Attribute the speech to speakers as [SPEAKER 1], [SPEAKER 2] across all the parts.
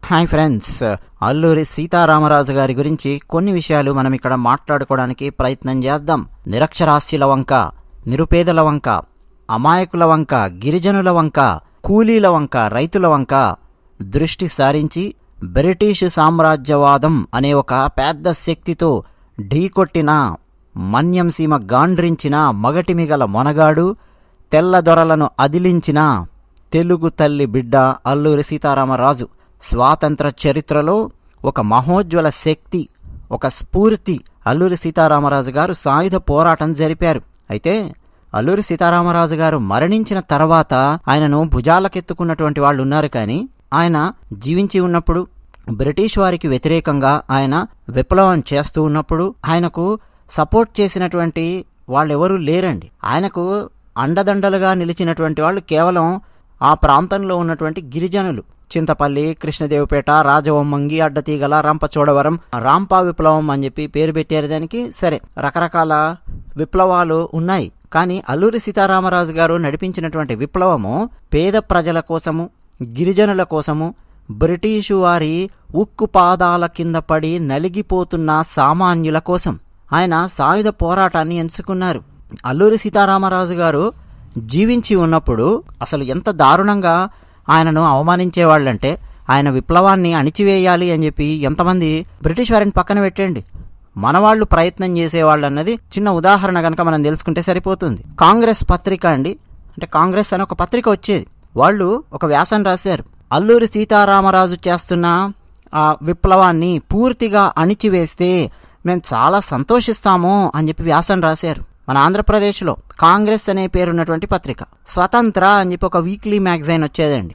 [SPEAKER 1] Hi friends, Alluri Sitaramaraju గారి గురించి కొన్ని విషయాలు మనం ఇక్కడ మాట్లాడుకోవడానికి ప్రయత్నం చేద్దాం. నిరక్షరాస్యుల వంక, నిరుపేదల వంక, అమాయకుల వంక, గిరిజనుల వంక, కూలీల వంక, రైతుల వంక దృష్టి సారించి బ్రిటిష్ సామ్రాజ్యవాదం అనే ఒక పెద్ద శక్తితో ఢీకొట్టిన, మన్యంసీమ గాండ్రించిన, మగటిమిగల మొనగాడు, తెల్లదొరలను అదిలించిన తెలుగు తల్లి బిడ్డ అల్లూరి సీతారామరాజు. స్వాతంత్ర చరిత్రలో ఒక మహోజ్వల శక్తి, ఒక స్ఫూర్తి. అల్లూరి సీతారామరాజు గారు సాయుధ పోరాటం జరిపారు. అయితే అల్లూరి సీతారామరాజు గారు మరణించిన తర్వాత ఆయనను భుజాలకెత్తుకున్నటువంటి వాళ్ళు ఉన్నారు. కానీ ఆయన జీవించి ఉన్నప్పుడు బ్రిటిష్ వారికి వ్యతిరేకంగా ఆయన విప్లవం చేస్తూ ఉన్నప్పుడు ఆయనకు సపోర్ట్ చేసినటువంటి వాళ్ళెవరూ లేరండి. ఆయనకు అండదండలుగా నిలిచినటువంటి వాళ్ళు కేవలం ఆ ప్రాంతంలో ఉన్నటువంటి గిరిజనులు. చింతపల్లి, కృష్ణదేవపేట, రాజవొమ్మంగి, అడ్డతీగల, రంపచోడవరం, రాంపా విప్లవం అని చెప్పి పేరు పెట్టారు దానికి. సరే, రకరకాల విప్లవాలు ఉన్నాయి. కానీ అల్లూరి సీతారామరాజు గారు నడిపించినటువంటి విప్లవము పేద ప్రజల కోసము, గిరిజనుల కోసము, బ్రిటిషు వారి ఉక్కు పాదాల కింద పడి నలిగిపోతున్న సామాన్యుల కోసం ఆయన సాయుధ పోరాటాన్ని ఎంచుకున్నారు. అల్లూరి సీతారామరాజు గారు జీవించి ఉన్నప్పుడు అసలు ఎంత దారుణంగా ఆయనను అవమానించేవాళ్ళంటే, ఆయన విప్లవాన్ని అణిచివేయాలి అని చెప్పి ఎంతమంది బ్రిటిష్ వారిని పక్కన పెట్టండి, మనవాళ్లు ప్రయత్నం చేసేవాళ్ళు అన్నది చిన్న ఉదాహరణ కనుక మనం తెలుసుకుంటే సరిపోతుంది. కాంగ్రెస్ పత్రిక అండి, అంటే కాంగ్రెస్ అని ఒక పత్రిక వచ్చేది. వాళ్ళు ఒక వ్యాసం రాశారు. అల్లూరి సీతారామరాజు చేస్తున్న ఆ విప్లవాన్ని పూర్తిగా అణిచివేస్తే మేము చాలా సంతోషిస్తాము అని చెప్పి వ్యాసం రాశారు. మన ఆంధ్రప్రదేశ్లో కాంగ్రెస్ అనే పేరున్నటువంటి పత్రిక. స్వతంత్ర అని చెప్పి ఒక వీక్లీ మ్యాగజైన్ వచ్చేదండి.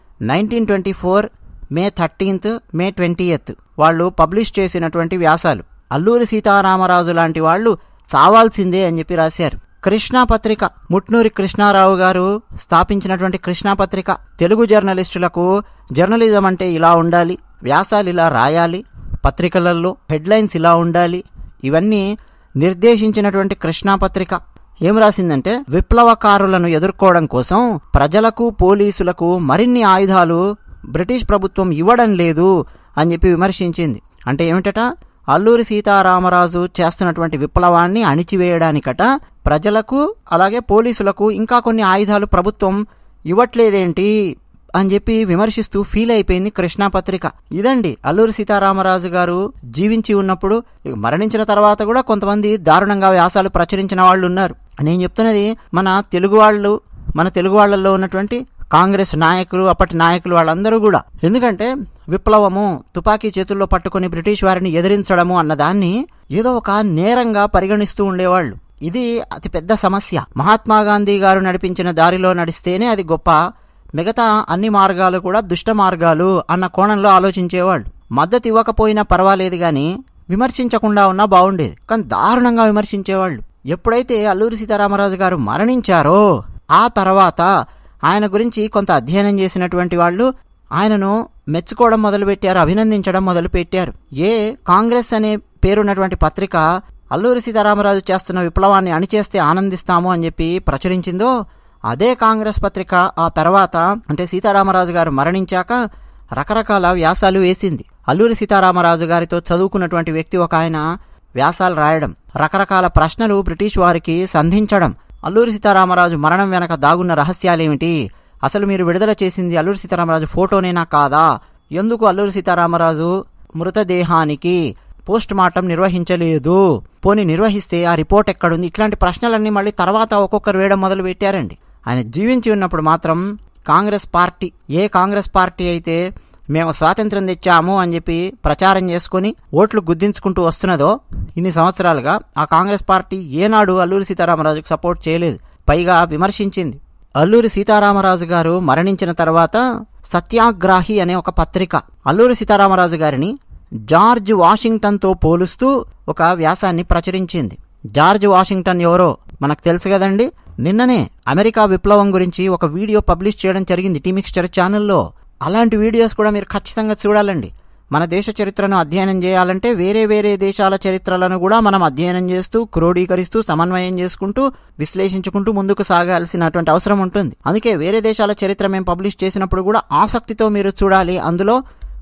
[SPEAKER 1] 1924 May 13th, May 20th వాళ్ళు పబ్లిష్ చేసినటువంటి వ్యాసాలు. అల్లూరి సీతారామరాజు లాంటి వాళ్ళు చావాల్సిందే అని చెప్పి రాశారు. కృష్ణా పత్రిక, ముట్నూరి కృష్ణారావు గారు స్థాపించినటువంటి కృష్ణా పత్రిక తెలుగు జర్నలిస్టులకు జర్నలిజం అంటే ఇలా ఉండాలి, వ్యాసాలు ఇలా రాయాలి, పత్రికలలో హెడ్లైన్స్ ఇలా ఉండాలి, ఇవన్నీ నిర్దేశించినటువంటి కృష్ణా పత్రిక ఏం రాసిందంటే, విప్లవకారులను ఎదుర్కోవడం కోసం ప్రజలకు, పోలీసులకు మరిన్ని ఆయుధాలు బ్రిటిష్ ప్రభుత్వం ఇవ్వడం లేదు అని చెప్పి విమర్శించింది. అంటే ఏమిటట, అల్లూరి సీతారామరాజు చేస్తున్నటువంటి విప్లవాన్ని అణిచివేయడానికట ప్రజలకు అలాగే పోలీసులకు ఇంకా కొన్ని ఆయుధాలు ప్రభుత్వం ఇవ్వట్లేదేంటి అని చెప్పి విమర్శిస్తూ ఫీల్ అయిపోయింది కృష్ణా పత్రిక. ఇదండి అల్లూరి సీతారామరాజు గారు జీవించి ఉన్నప్పుడు. మరణించిన తర్వాత కూడా కొంతమంది దారుణంగా వ్యాసాలు ప్రచురించిన వాళ్ళు ఉన్నారు. నేను చెప్తున్నది మన తెలుగు వాళ్ళల్లో ఉన్నటువంటి కాంగ్రెస్ నాయకులు, అప్పటి నాయకులు వాళ్ళందరూ కూడా. ఎందుకంటే విప్లవము, తుపాకీ చేతుల్లో పట్టుకుని బ్రిటిష్ వారిని ఎదిరించడము అన్నదాన్ని ఏదో ఒక నేరంగా పరిగణిస్తూ ఉండేవాళ్ళు. ఇది అతి పెద్ద సమస్య. మహాత్మా గాంధీ గారు నడిపించిన దారిలో నడిస్తేనే అది గొప్ప, మిగతా అన్ని మార్గాలు కూడా దుష్ట మార్గాలు అన్న కోణంలో ఆలోచించేవాళ్ళు. మద్దతు ఇవ్వకపోయినా పర్వాలేదు కానీ విమర్శించకుండా ఉన్నా బాగుండేది. కానీ దారుణంగా విమర్శించేవాళ్ళు. ఎప్పుడైతే అల్లూరి సీతారామరాజు గారు మరణించారో ఆ తర్వాత ఆయన గురించి కొంత అధ్యయనం చేసినటువంటి వాళ్ళు ఆయనను మెచ్చుకోవడం మొదలుపెట్టారు, అభినందించడం మొదలుపెట్టారు. ఏ కాంగ్రెస్ అనే పేరున్నటువంటి పత్రిక అల్లూరి సీతారామరాజు చేస్తున్న విప్లవాన్ని అణిచేస్తే ఆనందిస్తాము అని చెప్పి ప్రచురించిందో అదే కాంగ్రెస్ పత్రిక ఆ తర్వాత, అంటే సీతారామరాజు గారు మరణించాక రకరకాల వ్యాసాలు వేసింది. అల్లూరి సీతారామరాజు గారితో చదువుకున్నటువంటి వ్యక్తి ఒక ఆయన వ్యాసాలు రాయడం, రకరకాల ప్రశ్నలు బ్రిటిష్ వారికి సంధించడం. అల్లూరి సీతారామరాజు మరణం వెనక దాగున్న రహస్యాలేమిటి, అసలు మీరు విడుదల చేసింది అల్లూరి సీతారామరాజు ఫోటోనేనా కాదా, ఎందుకు అల్లూరి సీతారామరాజు మృతదేహానికి పోస్ట్ మార్టం నిర్వహించలేదు, పోనీ నిర్వహిస్తే ఆ రిపోర్ట్ ఎక్కడుంది, ఇట్లాంటి ప్రశ్నలన్నీ మళ్ళీ తర్వాత ఒక్కొక్కరు వేయడం మొదలు పెట్టారండి. ఆయన జీవించి ఉన్నప్పుడు మాత్రం కాంగ్రెస్ పార్టీ, ఏ కాంగ్రెస్ పార్టీ అయితే మేము స్వాతంత్రం తెచ్చాము అని చెప్పి ప్రచారం చేసుకుని ఓట్లు గుద్దించుకుంటూ వస్తున్నదో ఇన్ని సంవత్సరాలుగా, ఆ కాంగ్రెస్ పార్టీ ఏనాడు అల్లూరి సీతారామరాజుకు సపోర్ట్ చేయలేదు, పైగా విమర్శించింది. అల్లూరి సీతారామరాజు గారు మరణించిన తర్వాత సత్యాగ్రాహి అనే ఒక పత్రిక అల్లూరి సీతారామరాజు గారిని జార్జ్ వాషింగ్టన్తో పోలుస్తూ ఒక వ్యాసాన్ని ప్రచురించింది. జార్జ్ వాషింగ్టన్ ఎవరో మనకు తెలుసు కదండి. నిన్ననే అమెరికా విప్లవం గురించి ఒక వీడియో పబ్లిష్ చేయడం జరిగింది టీ మిక్స్చర్ ఛానల్లో. అలాంటి వీడియోస్ కూడా మీరు ఖచ్చితంగా చూడాలండి. మన దేశ చరిత్రను అధ్యయనం చేయాలంటే వేరే వేరే దేశాల చరిత్రలను కూడా మనం అధ్యయనం చేస్తూ, క్రోడీకరిస్తూ, సమన్వయం చేసుకుంటూ, విశ్లేషించుకుంటూ ముందుకు సాగాల్సినటువంటి అవసరం ఉంటుంది. అందుకే వేరే దేశాల చరిత్ర మేము పబ్లిష్ చేసినప్పుడు కూడా ఆసక్తితో మీరు చూడాలి. అందులో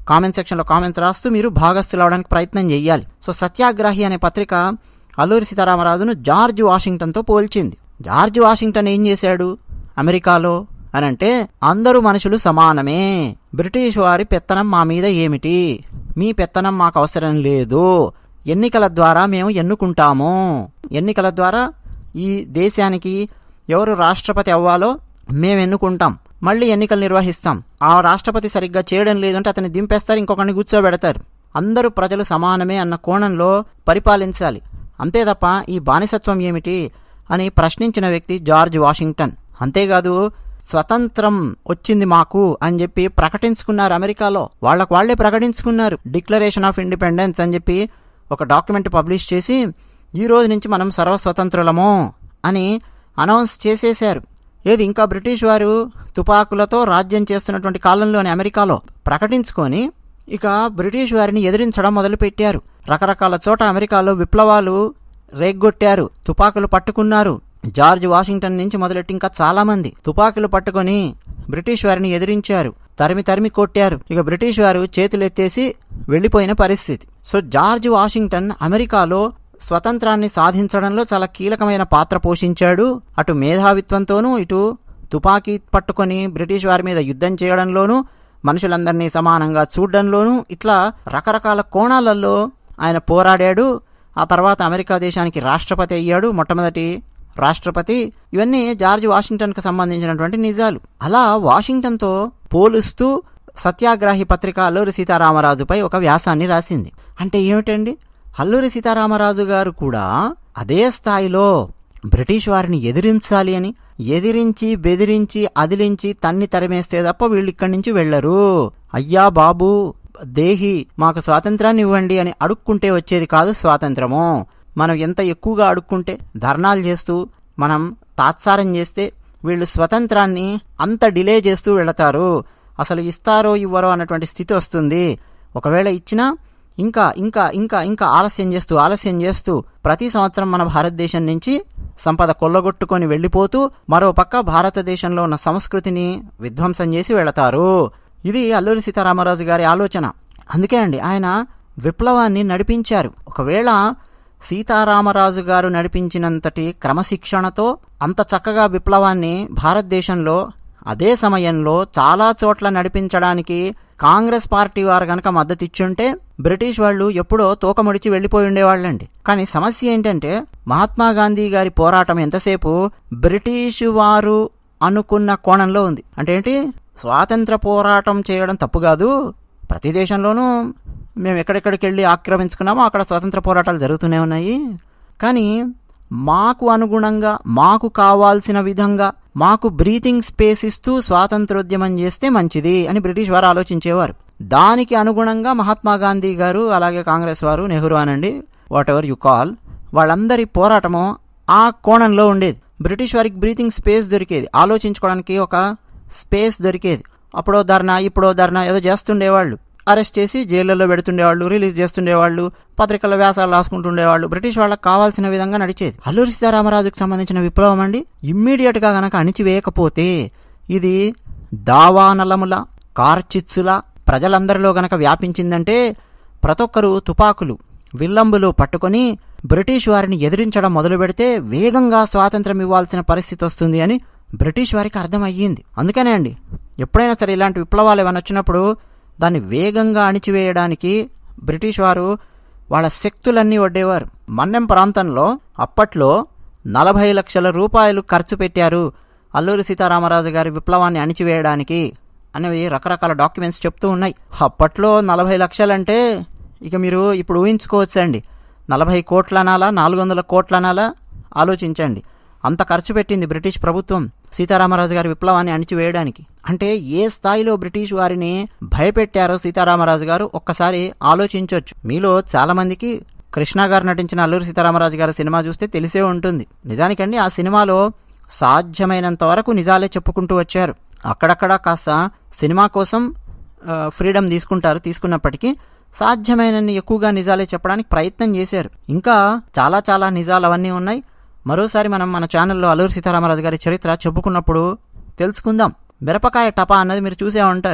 [SPEAKER 1] కామెంట్ సెక్షన్లో కామెంట్స్ రాస్తూ మీరు భాగస్థులు అవడానికి ప్రయత్నం చేయాలి. సో సత్యాగ్రహి అనే పత్రిక అల్లూరి సీతారామరాజును జార్జ్ వాషింగ్టన్తో పోల్చింది. జార్జ్ వాషింగ్టన్ ఏం చేశాడు అమెరికాలో అని అంటే, అందరూ మనుషులు సమానమే, బ్రిటిష్ వారి పెత్తనం మా మీద ఏమిటి, మీ పెత్తనం మాకు అవసరం లేదు, ఎన్నికల ద్వారా మేము ఎన్నుకుంటాము, ఎన్నికల ద్వారా ఈ దేశానికి ఎవరు రాష్ట్రపతి అవ్వాలో మేము ఎన్నుకుంటాం, మళ్ళీ ఎన్నికలు నిర్వహిస్తాం, ఆ రాష్ట్రపతి సరిగ్గా చేయడం లేదంటే అతన్ని దింపేస్తారు, ఇంకొకరిని కూర్చోబెడతారు, అందరూ ప్రజలు సమానమే అన్న కోణంలో పరిపాలించాలి, అంతే తప్ప ఈ బానిసత్వం ఏమిటి అని ప్రశ్నించిన వ్యక్తి జార్జ్ వాషింగ్టన్. అంతేకాదు స్వతంత్రం వచ్చింది మాకు అని చెప్పి ప్రకటించుకున్నారు అమెరికాలో, వాళ్ళకు వాళ్లే ప్రకటించుకున్నారు. డిక్లరేషన్ ఆఫ్ ఇండిపెండెన్స్ అని చెప్పి ఒక డాక్యుమెంట్ పబ్లిష్ చేసి ఈ రోజు నుంచి మనం సర్వస్వతంత్రులము అని అనౌన్స్ చేసేశారు. ఏది ఇంకా బ్రిటిష్ వారు తుపాకులతో రాజ్యం చేస్తున్నటువంటి కాలంలోని అమెరికాలో ప్రకటించుకొని ఇక బ్రిటిష్ వారిని ఎదిరించడం మొదలుపెట్టారు. రకరకాల చోట అమెరికాలో విప్లవాలు రేగ్గొట్టారు, తుపాకులు పట్టుకున్నారు. జార్జ్ వాషింగ్టన్ నుంచి మొదలెట్టి ఇంకా చాలా మంది తుపాకులు పట్టుకొని బ్రిటిష్ వారిని ఎదిరించారు, తరిమి కొట్టారు. ఇక బ్రిటిష్ వారు చేతులెత్తేసి వెళ్లిపోయిన పరిస్థితి. సో జార్జ్ వాషింగ్టన్ అమెరికాలో స్వతంత్రాన్ని సాధించడంలో చాలా కీలకమైన పాత్ర పోషించాడు. అటు మేధావిత్వంతోనూ, ఇటు తుపాకీ పట్టుకొని బ్రిటిష్ వారి మీద యుద్ధం చేయడంలోనూ, మనుషులందరినీ సమానంగా చూడడంలోనూ, ఇట్లా రకరకాల కోణాలలో ఆయన పోరాడాడు. ఆ తర్వాత అమెరికా దేశానికి రాష్ట్రపతి అయ్యాడు, మొట్టమొదటి రాష్ట్రపతి. ఇవన్నీ జార్జ్ వాషింగ్టన్కు సంబంధించినటువంటి నిజాలు. అలా వాషింగ్టన్తో పోలుస్తూ సత్యాగ్రహి పత్రిక అల్లూరి సీతారామరాజుపై ఒక వ్యాసాన్ని రాసింది. అంటే ఏమిటండి, అల్లూరి సీతారామరాజు గారు కూడా అదే స్థాయిలో బ్రిటిష్ వారిని ఎదిరించాలి అని, ఎదిరించి బెదిరించి అదిలించి తన్ని తరిమేస్తే తప్ప వీళ్ళు ఇక్కడి నుంచి వెళ్లరు, అయ్యా బాబు దేహి మాకు స్వాతంత్రాన్ని ఇవ్వండి అని అడుక్కుంటే వచ్చేది కాదు స్వాతంత్రము. మనం ఎంత ఎక్కువగా అడుక్కుంటే, ధర్నాలు చేస్తూ మనం తాత్సారం చేస్తే వీళ్ళు స్వతంత్రాన్ని అంత డిలే చేస్తూ వెళతారు. అసలు ఇస్తారో ఇవ్వరో అన్నటువంటి స్థితి వస్తుంది. ఒకవేళ ఇచ్చినా ఇంకా ఇంకా ఇంకా ఇంకా ఆలస్యం చేస్తూ ప్రతి సంవత్సరం మన భారతదేశం నుంచి సంపద కొల్లగొట్టుకొని వెళ్ళిపోతూ మరోపక్క భారతదేశంలో ఉన్న సంస్కృతిని విధ్వంసం చేసి వెళతారు. ఇది అల్లూరి సీతారామరాజు గారి ఆలోచన. అందుకే అండి ఆయన విప్లవాన్ని నడిపించారు. ఒకవేళ సీతారామరాజు గారు నడిపించినంతటి క్రమశిక్షణతో అంత చక్కగా విప్లవాన్ని భారతదేశంలో అదే సమయంలో చాలా చోట్ల నడిపించడానికి కాంగ్రెస్ పార్టీ వారు గనక మద్దతు ఇచ్చుంటే బ్రిటిష్ వాళ్ళు ఎప్పుడో తోకముడిచి వెళ్లిపోయి ఉండేవాళ్ళండి. కానీ సమస్య ఏంటంటే, మహాత్మా గాంధీ గారి పోరాటం ఎంతసేపు బ్రిటిష్ వారు అనుకున్న కోణంలో ఉంది. అంటే ఏంటి, స్వాతంత్ర పోరాటం చేయడం తప్పు కాదు, ప్రతి దేశంలోనూ మేము ఎక్కడెక్కడికి వెళ్ళి ఆక్రమించుకున్నామో అక్కడ స్వాతంత్ర పోరాటాలు జరుగుతూనే ఉన్నాయి, కానీ మాకు అనుగుణంగా, మాకు కావాల్సిన విధంగా, మాకు బ్రీతింగ్ స్పేస్ ఇస్తూ స్వాతంత్రోద్యమం చేస్తే మంచిది అని బ్రిటిష్ వారు ఆలోచించేవారు. దానికి అనుగుణంగా మహాత్మా గాంధీ గారు, అలాగే కాంగ్రెస్ వారు, నెహ్రూ అనండి, వాట్ ఎవర్ యు కాల్, వాళ్ళందరి పోరాటము ఆ కోణంలో ఉండేది. బ్రిటిష్ వారికి బ్రీతింగ్ స్పేస్ దొరికేది, ఆలోచించుకోవడానికి ఒక స్పేస్ దొరికేది. అప్పుడో ధర్నా, ఇప్పుడో ధర్నా ఏదో చేస్తుండేవాళ్ళు, అరెస్ట్ చేసి జైళ్లలో పెడుతుండేవాళ్ళు, రిలీజ్ చేస్తుండేవాళ్ళు, పత్రికల వ్యాసాలు రాసుకుంటుండేవాళ్ళు. బ్రిటిష్ వాళ్ళకి కావాల్సిన విధంగా నడిచేది. అల్లూరి సీతారామరాజుకు సంబంధించిన విప్లవం అండి ఇమ్మీడియట్ గా గనక అణిచివేయకపోతే ఇది దావానలముల, కార్చిచ్చుల ప్రజలందరిలో గనక వ్యాపించిందంటే ప్రతి ఒక్కరూ తుపాకులు, విల్లంబులు పట్టుకొని బ్రిటిష్ వారిని ఎదిరించడం మొదలు పెడితే వేగంగా స్వాతంత్రం ఇవ్వాల్సిన పరిస్థితి వస్తుంది అని బ్రిటిష్ వారికి అర్థమయ్యింది. అందుకనే అండి ఎప్పుడైనా సరే ఇలాంటి విప్లవాలు ఏమైనా వచ్చినప్పుడు దాన్ని వేగంగా అణిచివేయడానికి బ్రిటిష్ వారు వాళ్ళ శక్తులన్నీ ఒడ్డేవారు. మన్నెం ప్రాంతంలో అప్పట్లో 40 లక్షల రూపాయలు ఖర్చు పెట్టారు అల్లూరి సీతారామరాజు గారి విప్లవాన్ని అణిచివేయడానికి అనేవి రకరకాల డాక్యుమెంట్స్ చెప్తూ ఉన్నాయి. అప్పట్లో 40 లక్షలంటే ఇక మీరు ఇప్పుడు ఊహించుకోవచ్చండి, 40 కోట్లనాలా 400 కోట్లనాలా ఆలోచించండి. అంత ఖర్చు పెట్టింది బ్రిటిష్ ప్రభుత్వం సీతారామరాజు గారి విప్లవాన్ని అణిచివేయడానికి. అంటే ఏ స్థాయిలో బ్రిటిష్ వారిని భయపెట్టారో సీతారామరాజు గారు ఒక్కసారి ఆలోచించవచ్చు. మీలో చాలా మందికి కృష్ణ గారు నటించిన అల్లూరి సీతారామరాజు గారి సినిమా చూస్తే తెలిసే ఉంటుంది. నిజానికండి ఆ సినిమాలో సాధ్యమైనంత వరకు నిజాలే చెప్పుకుంటూ వచ్చారు. అక్కడక్కడ కాస్త సినిమా కోసం ఫ్రీడమ్ తీసుకుంటారు, తీసుకున్నప్పటికీ సాధ్యమైనన్ని ఎక్కువగా నిజాలే చెప్పడానికి ప్రయత్నం చేశారు. ఇంకా చాలా చాలా నిజాలు అవన్నీ ఉన్నాయి. మరోసారి మనం మన ఛానల్లో అల్లూరి సీతారామరాజు గారి చరిత్ర చెప్పుకున్నప్పుడు తెలుసుకుందాం. మిరపకాయ టపా అన్నది మీరు చూసే ఉంటారు.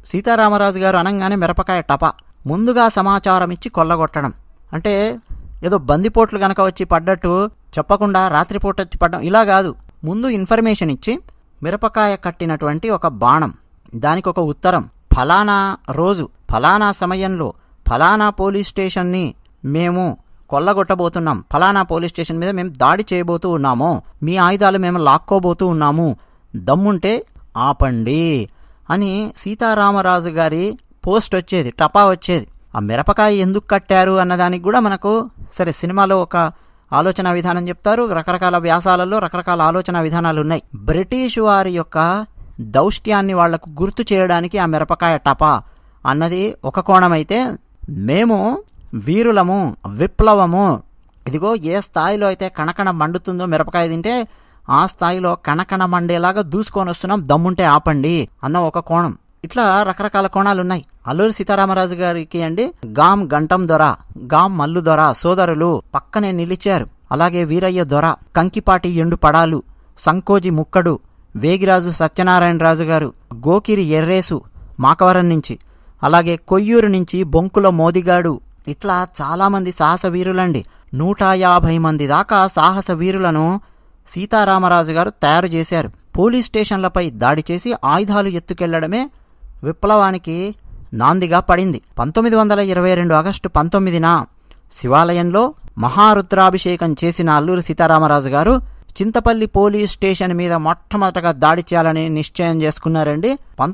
[SPEAKER 1] సీతారామరాజు గారు అనగానే మిరపకాయ టపా. ముందుగా సమాచారం ఇచ్చి కొల్లగొట్టడం అంటే ఏదో బందిపోట్లు గనక వచ్చి పడ్డట్టు చెప్పకుండా రాత్రిపూట వచ్చి పడ్డం ఇలా కాదు. ముందు ఇన్ఫర్మేషన్ ఇచ్చి మిరపకాయ కట్టినటువంటి ఒక బాణం, దానికి ఒక ఉత్తరం, ఫలానా రోజు ఫలానా సమయంలో ఫలానా పోలీస్ స్టేషన్ని మేము కొల్లగొట్టబోతున్నాం, ఫలానా పోలీస్ స్టేషన్ మీద మేము దాడి చేయబోతూ ఉన్నాము, మీ ఆయుధాలు మేము లాక్కోబోతూ ఉన్నాము, దమ్ముంటే ఆపండి అని సీతారామరాజు గారి పోస్ట్ వచ్చేది, టపా వచ్చేది. ఆ మిరపకాయ ఎందుకు కట్టారు అన్నదానికి కూడా మనకు సరే సినిమాలో ఒక ఆలోచన విధానం చెప్తారు, రకరకాల వ్యాసాలలో రకరకాల ఆలోచన విధానాలు ఉన్నాయి. బ్రిటిష్ వారి యొక్క దౌష్ట్యాన్ని వాళ్లకు గుర్తు చేయడానికి ఆ మిరపకాయ టపా అన్నది ఒక కోణమైతే, మేము వీరులము, విప్లవము, ఇదిగో ఏ స్థాయిలో అయితే కణకణ మండుతుందో మిరపకాయ తింటే ఆ స్థాయిలో కణకణ మండేలాగా దూసుకొని వస్తున్నాం, దమ్ముంటే ఆపండి అన్న ఒక కోణం. ఇట్లా రకరకాల కోణాలున్నాయి. అల్లూరి సీతారామరాజు గారికి అండి గాం గంటం దొర, గాం మల్లు దొర సోదరులు పక్కనే నిలిచారు. అలాగే వీరయ్య దొర, కంకిపాటి ఎండు పడాలు, సంకోజి ముక్కడు, వేగిరాజు సత్యనారాయణరాజు గారు, గోకిరి ఎర్రేసు మాకవరం నుంచి, అలాగే కొయ్యూరు నుంచి బొంకుల మోదిగాడు, ఇట్లా చాలామంది సాహస వీరులండి. 150 మంది దాకా సాహస వీరులను సీతారామరాజు గారు తయారు చేశారు. పోలీస్ స్టేషన్లపై దాడి చేసి ఆయుధాలు ఎత్తుకెళ్లడమే విప్లవానికి నాందిగా పడింది. 1922 ఆగస్టు 19న శివాలయంలో మహారుద్రాభిషేకం చేసిన అల్లూరి సీతారామరాజు గారు చింతపల్లి పోలీస్ స్టేషన్ మీద మొట్టమొదటగా దాడి చేయాలని నిశ్చయం చేసుకున్నారండి.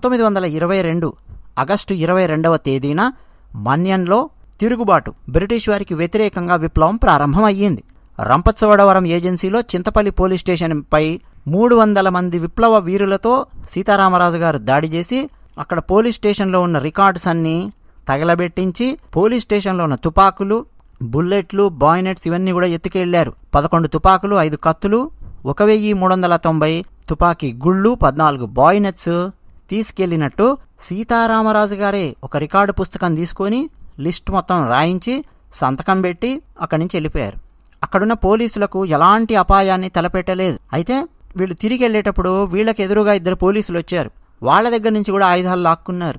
[SPEAKER 1] 1922 ఆగస్టు 22వ తేదీన మన్యంలో తిరుగుబాటు, బ్రిటిష్ వారికి వ్యతిరేకంగా విప్లవం ప్రారంభమయ్యింది. రంపచోడవరం ఏజెన్సీలో చింతపల్లి పోలీస్ స్టేషన్పై 300 మంది విప్లవ వీరులతో సీతారామరాజు గారు దాడి చేసి అక్కడ పోలీస్ స్టేషన్లో ఉన్న రికార్డ్స్ అన్నీ తగలబెట్టించి పోలీస్ స్టేషన్లో ఉన్న తుపాకులు, బుల్లెట్లు, బాయినెట్స్ ఇవన్నీ కూడా ఎత్తుకెళ్లారు. 11 తుపాకులు, 5 కత్తులు, 1390 తుపాకీ గుళ్ళు, 14 బాయినెట్స్ తీసుకెళ్లినట్టు సీతారామరాజు గారే ఒక రికార్డు పుస్తకం తీసుకొని లిస్ట్ మొత్తం రాయించి సంతకం పెట్టి అక్కడి నుంచి వెళ్ళిపోయారు. అక్కడున్న పోలీసులకు ఎలాంటి అపాయాన్ని తలపెట్టలేదు. అయితే వీళ్ళు తిరిగి వెళ్ళేటప్పుడు వీళ్ళకి ఎదురుగా 2 పోలీసులు వచ్చారు. వాళ్ళ దగ్గర నుంచి కూడా ఆయుధాలు లాక్కున్నారు.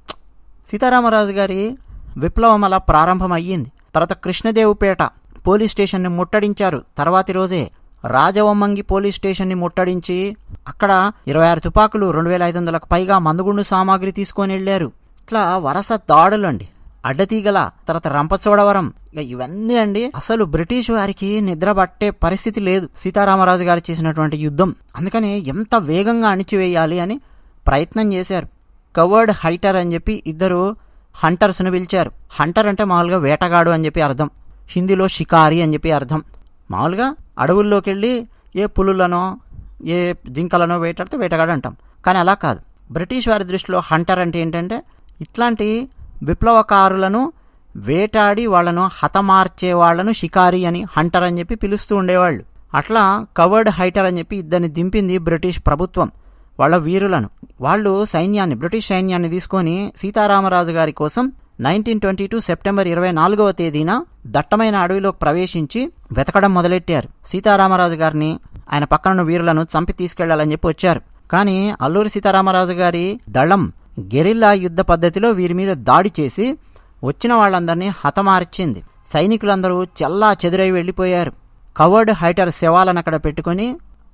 [SPEAKER 1] సీతారామరాజు గారి విప్లవం అలా ప్రారంభమయ్యింది. తర్వాత కృష్ణదేవుపేట పోలీస్ స్టేషన్ని ముట్టడించారు. తర్వాతి రోజే రాజవొమ్మంగి పోలీస్ స్టేషన్ని ముట్టడించి అక్కడ 26 తుపాకులు, 2500కు పైగా మందుగుండు సామాగ్రి తీసుకొని వెళ్ళారు. ఇట్లా వరుస దాడులు అండి, అడ్డతీగల. తర్వాత రంపచోడవరం, ఇవన్నీ అండి అసలు బ్రిటిష్ వారికి నిద్ర పట్టే పరిస్థితి లేదు సీతారామరాజు గారు చేసినటువంటి యుద్ధం. అందుకని ఎంత వేగంగా అణిచివేయాలి అని ప్రయత్నం చేశారు. కవర్డ్ హైటర్ అని చెప్పి 2 హంటర్స్ను పిలిచారు. హంటర్ అంటే మామూలుగా వేటగాడు అని చెప్పి అర్థం, హిందీలో షికారి అని చెప్పి అర్థం. మామూలుగా అడవుల్లోకి వెళ్ళి ఏ పులులనో ఏ జింకలనో వేటాడితే వేటగాడు అంటాం. కానీ అలా కాదు. బ్రిటిష్ వారి దృష్టిలో హంటర్ అంటే ఏంటంటే ఇట్లాంటి విప్లవకారులను వేటాడి వాళ్లను హతమార్చే వాళ్లను షికారి అని, హంటర్ అని చెప్పి పిలుస్తూ ఉండేవాళ్ళు. అట్లా కవర్డ్ హైటర్ అని చెప్పి 2 దింపింది బ్రిటిష్ ప్రభుత్వం వాళ్ళ వీరులను. వాళ్ళు సైన్యాన్ని, బ్రిటిష్ సైన్యాన్ని తీసుకొని సీతారామరాజు గారి కోసం 1922 సెప్టెంబర్ 24వ తేదీన దట్టమైన అడవిలోకి ప్రవేశించి వెతకడం మొదలెట్టారు. సీతారామరాజు గారిని, ఆయన పక్కన వీరులను చంపి తీసుకెళ్లాలని చెప్పి వచ్చారు. కానీ అల్లూరి సీతారామరాజు గారి దళం గెరిల్లా యుద్ధ పద్ధతిలో వీరి మీద దాడి చేసి వచ్చిన వాళ్ళందరినీ హతమార్చింది. సైనికులందరూ చెల్లా చెదురై వెళ్లిపోయారు. కవర్డ్ హైటర్ శవాలను అక్కడ పెట్టుకుని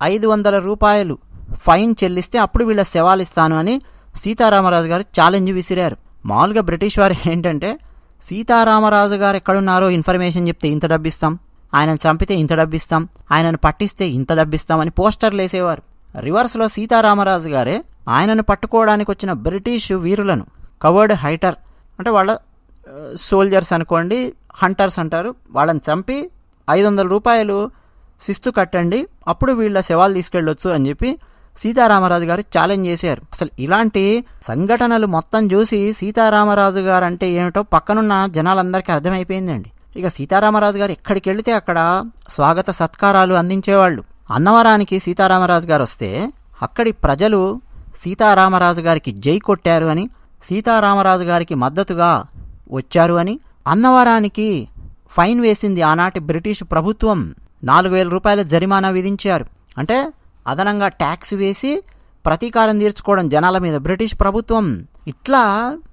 [SPEAKER 1] 500 రూపాయలు ఫైన్ చెల్లిస్తే అప్పుడు వీళ్ళ శవాలిస్తాను అని సీతారామరాజు గారు ఛాలెంజ్ విసిరారు. మామూలుగా బ్రిటిష్ వారు ఏంటంటే సీతారామరాజు గారు ఎక్కడున్నారో ఇన్ఫర్మేషన్ చెప్తే ఇంత డబ్బిస్తాం, ఆయనను చంపితే ఇంత డబ్బిస్తాం, ఆయనను పట్టిస్తే ఇంత డబ్బిస్తామని పోస్టర్లు వేసేవారు. రివర్స్లో సీతారామరాజు గారే ఆయనను పట్టుకోవడానికి వచ్చిన బ్రిటిష్ వీరులను, కవర్డ్ హైటర్ అంటే వాళ్ళ సోల్జర్స్ అనుకోండి, హంటర్స్ అంటారు, వాళ్ళని చంపి 500 రూపాయలు శిస్తు కట్టండి, అప్పుడు వీళ్ళ శవాలు తీసుకెళ్ళొచ్చు అని చెప్పి సీతారామరాజు గారు ఛాలెంజ్ చేశారు. అసలు ఇలాంటి సంఘటనలు మొత్తం చూసి సీతారామరాజు గారు అంటే ఏమిటో పక్కనున్న జనాలందరికీ అర్థమైపోయిందండి. ఇక సీతారామరాజు గారు ఎక్కడికి వెళితే అక్కడ స్వాగత సత్కారాలు అందించేవాళ్ళు. అన్నవరానికి సీతారామరాజు గారు వస్తే అక్కడి ప్రజలు సీతారామరాజు గారికి జై కొట్టారు అని, సీతారామరాజు గారికి మద్దతుగా వచ్చారు అని, అన్నవరానికి ఫైన్ వేసింది ఆనాటి బ్రిటిష్ ప్రభుత్వం. 4000 రూపాయల జరిమానా విధించారు. అంటే అదనంగా ట్యాక్స్ వేసి ప్రతీకారం తీర్చుకోవడం జనాల మీద బ్రిటిష్ ప్రభుత్వం. ఇట్లా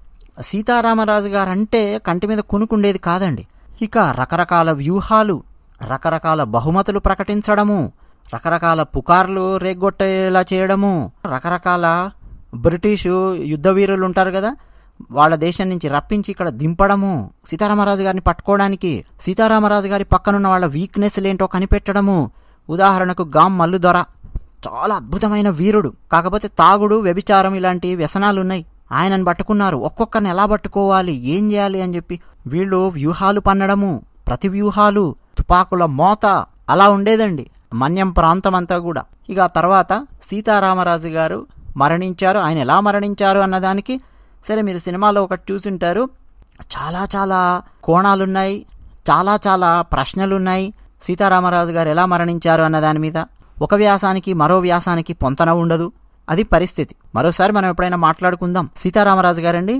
[SPEAKER 1] సీతారామరాజు గారు అంటే కంటి మీద కునుకుండేది కాదండి. ఇక రకరకాల వ్యూహాలు, రకరకాల బహుమతులు ప్రకటించడము, రకరకాల పుకార్లు రేగొట్టేలా చేయడము, రకరకాల బ్రిటిషు యుద్ధవీరులు ఉంటారు కదా, వాళ్ళ దేశం నుంచి రప్పించి ఇక్కడ దింపడము, సీతారామరాజు గారిని పట్టుకోవడానికి, సీతారామరాజు గారి పక్కనున్న వాళ్ళ వీక్నెస్లు ఏంటో కనిపెట్టడము. ఉదాహరణకు గాం మల్లుదొర చాలా అద్భుతమైన వీరుడు, కాకపోతే తాగుడు, వ్యభిచారం ఇలాంటి వ్యసనాలున్నాయి. ఆయనను పట్టుకున్నారు. ఒక్కొక్కరిని ఎలా పట్టుకోవాలి, ఏం చేయాలి అని చెప్పి వీళ్ళు వ్యూహాలు పన్నడము, ప్రతి వ్యూహాలు, తుపాకుల మోత అలా ఉండేదండి మన్యం ప్రాంతం అంతా కూడా. ఇక ఆ తర్వాత సీతారామరాజు గారు మరణించారు. ఆయన ఎలా మరణించారు అన్నదానికి సరే మీరు సినిమాలో ఒకటి చూసుంటారు. చాలా చాలా కోణాలున్నాయి, చాలా చాలా ప్రశ్నలున్నాయి. సీతారామరాజు గారు ఎలా మరణించారు అన్న దాని మీద ఒక వ్యాసానికి మరో వ్యాసానికి పొంతన ఉండదు. అది పరిస్థితి. మరోసారి మనం ఎప్పుడైనా మాట్లాడుకుందాం. సీతారామరాజు గారండి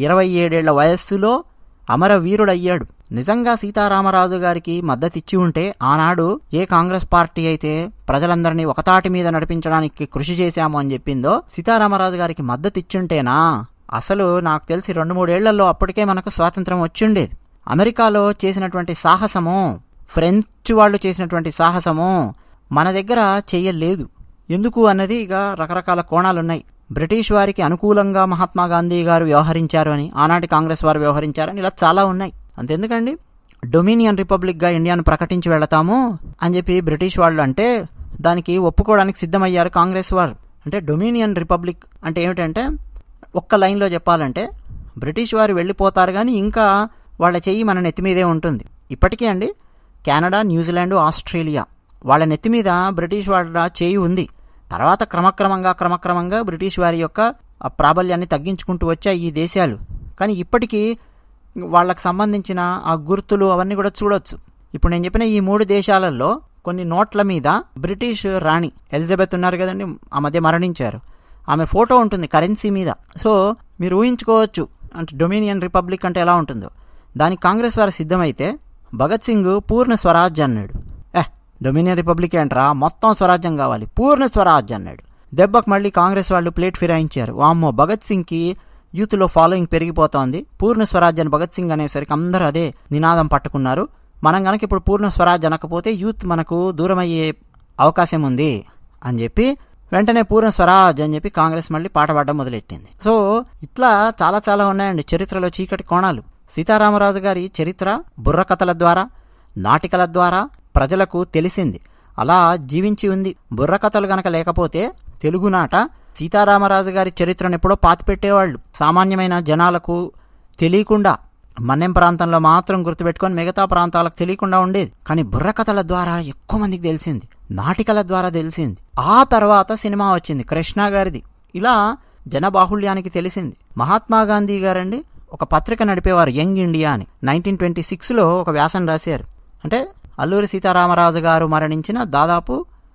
[SPEAKER 1] 27 ఏళ్ల వయస్సులో అమరవీరుడయ్యాడు. నిజంగా సీతారామరాజు గారికి మద్దతిచ్చి ఉంటే ఆనాడు ఏ కాంగ్రెస్ పార్టీ అయితే ప్రజలందరినీ ఒకతాటి మీద నడిపించడానికి కృషి చేశాము అని చెప్పిందో, సీతారామరాజు గారికి మద్దతిచ్చుంటేనా అసలు నాకు తెలిసి 2-3 ఏళ్లలో అప్పటికే మనకు స్వాతంత్రం వచ్చిండేది. అమెరికాలో చేసినటువంటి సాహసము, ఫ్రెంచ్ వాళ్ళు చేసినటువంటి సాహసము మన దగ్గర చెయ్యలేదు. ఎందుకు అన్నది ఇక రకరకాల కోణాలున్నాయి. బ్రిటిష్ వారికి అనుకూలంగా మహాత్మా గాంధీ గారు వ్యవహరించారు అని, ఆనాటి కాంగ్రెస్ వారు వ్యవహరించారని, ఇలా చాలా ఉన్నాయి. అంతెందుకండి, డొమినియన్ రిపబ్లిక్గా ఇండియాను ప్రకటించి వెళతాము అని చెప్పి బ్రిటిష్ వాళ్ళు అంటే దానికి ఒప్పుకోవడానికి సిద్ధమయ్యారు కాంగ్రెస్ వారు. అంటే డొమినియన్ రిపబ్లిక్ అంటే ఏమిటంటే, ఒక్క లైన్లో చెప్పాలంటే బ్రిటిష్ వారు వెళ్ళిపోతారు కానీ ఇంకా వాళ్ళ చెయ్యి మన నెత్తి మీదే ఉంటుంది. ఇప్పటికీ అండి కెనడా, న్యూజిలాండ్, ఆస్ట్రేలియా వాళ్ళ నెత్తి మీద బ్రిటిష్ వాళ్ళ చేయి ఉంది. తర్వాత క్రమక్రమంగా బ్రిటిష్ వారి యొక్క ప్రాబల్యాన్ని తగ్గించుకుంటూ వచ్చాయి ఈ దేశాలు. కానీ ఇప్పటికీ వాళ్ళకు సంబంధించిన ఆ గుర్తులు అవన్నీ కూడా చూడొచ్చు. ఇప్పుడు నేను చెప్పిన ఈ 3 దేశాలలో కొన్ని నోట్ల మీద బ్రిటిష్ రాణి ఎలిజబెత్ ఉన్నారు కదండి, ఆ మధ్య మరణించారు, ఆమె ఫోటో ఉంటుంది కరెన్సీ మీద. సో మీరు ఊహించుకోవచ్చు అంటే డొమినియన్ రిపబ్లిక్ అంటే ఎలా ఉంటుందో. దానికి కాంగ్రెస్ వారు సిద్ధమైతే భగత్ సింగ్ పూర్ణ స్వరాజ్యం అన్నాడు. డొమినియన్ రిపబ్లిక్ ఏంట్రా, మొత్తం స్వరాజ్యం కావాలి, పూర్ణ స్వరాజ్యం అన్నాడు. దెబ్బకు మళ్ళీ కాంగ్రెస్ వాళ్ళు ప్లేట్ ఫిరాయించారు. వామ్మో, భగత్ సింగ్కి యూత్లో ఫాలోయింగ్ పెరిగిపోతోంది. పూర్ణ స్వరాజ్యాన్ని భగత్ సింగ్ అనేసరికి అందరూ అదే నినాదం పట్టుకున్నారు. మనం కనుక ఇప్పుడు పూర్ణ స్వరాజ్యం అనకపోతే యూత్ మనకు దూరం అయ్యే అవకాశం ఉంది అని చెప్పి వెంటనే పూర్ణ స్వరాజ్ అని చెప్పి కాంగ్రెస్ మళ్ళీ పాట పాడడం మొదలెట్టింది. సో ఇట్లా చాలా చాలా ఉన్నాయండి చరిత్రలో చీకటి కోణాలు. సీతారామరాజు గారి చరిత్ర బుర్రకథల ద్వారా, నాటికల ద్వారా ప్రజలకు తెలిసింది, అలా జీవించి ఉంది. బుర్రకథలు గనక లేకపోతే తెలుగునాట సీతారామరాజు గారి చరిత్రను ఎప్పుడో పాతిపెట్టేవాళ్ళు. సామాన్యమైన జనాలకు తెలియకుండా మన్నెం ప్రాంతంలో మాత్రం గుర్తుపెట్టుకొని మిగతా ప్రాంతాలకు తెలియకుండా ఉండేది. కానీ బుర్రకథల ద్వారా ఎక్కువ మందికి తెలిసింది, నాటికల ద్వారా తెలిసింది. ఆ తర్వాత సినిమా వచ్చింది కృష్ణ గారిది. ఇలా జనబాహుళ్యానికి తెలిసింది. మహాత్మా గాంధీ గారండి ఒక పత్రిక నడిపేవారు, యంగ్ ఇండియా అని. 1926లో ఒక వ్యాసం రాశారు. అంటే అల్లూరి సీతారామరాజు గారు మరణించిన దాదాపు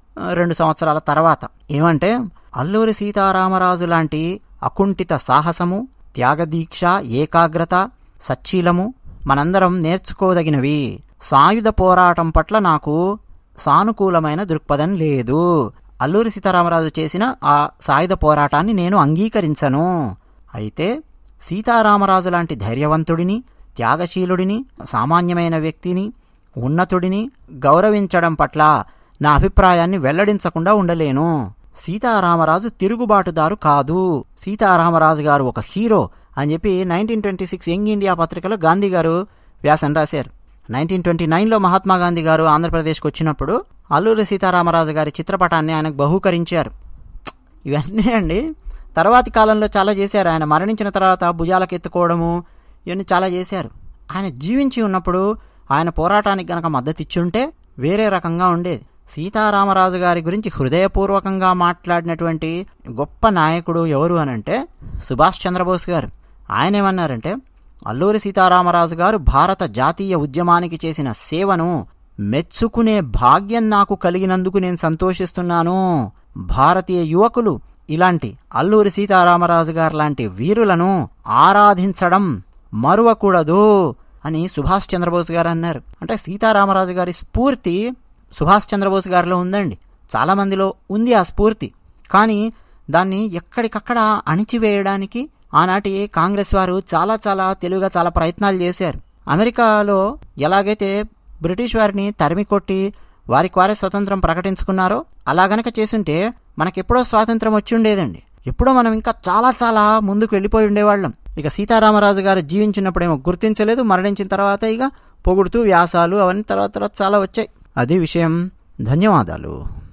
[SPEAKER 1] 2 సంవత్సరాల తర్వాత. ఏమంటే, అల్లూరి సీతారామరాజు లాంటి అకుంఠిత సాహసము, త్యాగదీక్ష, ఏకాగ్రత, సచ్చీలము మనందరం నేర్చుకోదగినవి. సాయుధ పోరాటం పట్ల నాకు సానుకూలమైన దృక్పథం లేదు. అల్లూరి సీతారామరాజు చేసిన ఆ సాయుధ పోరాటాన్ని నేను అంగీకరించను. అయితే సీతారామరాజు లాంటి ధైర్యవంతుడిని, త్యాగశీలుడిని, సామాన్యమైన వ్యక్తిని, ఉన్నతుడిని గౌరవించడం పట్ల నా అభిప్రాయాన్ని వెల్లడించకుండా ఉండలేను. సీతారామరాజు తిరుగుబాటుదారు కాదు, సీతారామరాజు గారు ఒక హీరో అని చెప్పి 1926 యంగ్ ఇండియా పత్రికలో గాంధీ గారు వ్యాసం రాశారు. 1929లో మహాత్మా గాంధీ గారు ఆంధ్రప్రదేశ్కి వచ్చినప్పుడు అల్లూరి సీతారామరాజు గారి చిత్రపటాన్ని ఆయనకు బహూకరించారు. ఇవన్నీ అండి తర్వాతి కాలంలో చాలా చేశారు. ఆయన మరణించిన తర్వాత భుజాలకు ఎత్తుకోవడము ఇవన్నీ చాలా చేశారు. ఆయన జీవించి ఉన్నప్పుడు ఆయన పోరాటానికి గనక మద్దతు ఇచ్చుంటే వేరే రకంగా ఉండేది. సీతారామరాజు గారి గురించి హృదయపూర్వకంగా మాట్లాడినటువంటి గొప్ప నాయకుడు ఎవరు అనంటే సుభాష్ చంద్రబోస్ గారు. ఆయన ఏమన్నారంటే, అల్లూరి సీతారామరాజు గారు భారత జాతీయ ఉద్యమానికి చేసిన సేవను మెచ్చుకునే భాగ్యం నాకు కలిగినందుకు నేను సంతోషిస్తున్నాను. భారతీయ యువకులు ఇలాంటి అల్లూరి సీతారామరాజు గారు లాంటి వీరులను ఆరాధించడం మరువకూడదు అని సుభాష్ చంద్రబోస్ గారు అన్నారు. అంటే సీతారామరాజు గారి స్ఫూర్తి సుభాష్ చంద్రబోస్ గారిలో ఉందండి. చాలామందిలో ఉంది ఆ స్ఫూర్తి. కానీ దాన్ని ఎక్కడికక్కడ అణిచివేయడానికి ఆనాటి కాంగ్రెస్ వారు చాలా చాలా తెలివిగా చాలా ప్రయత్నాలు చేశారు. అమెరికాలో ఎలాగైతే బ్రిటిష్ వారిని తరిమి కొట్టి వారికి వారే స్వతంత్రం ప్రకటించుకున్నారో అలా గనక చేసుంటే మనకెప్పుడో స్వాతంత్రం వచ్చి ఉండేదండి. ఎప్పుడో మనం ఇంకా చాలా చాలా ముందుకు వెళ్ళిపోయి ఉండేవాళ్ళం. ఇక సీతారామరాజు గారు జీవించినప్పుడేమో గుర్తించలేదు, మరణించిన తర్వాత ఇక పొగుడుతూ వ్యాసాలు అవన్నీ తర్వాత చాలా వచ్చాయి. అది విషయం. ధన్యవాదాలు.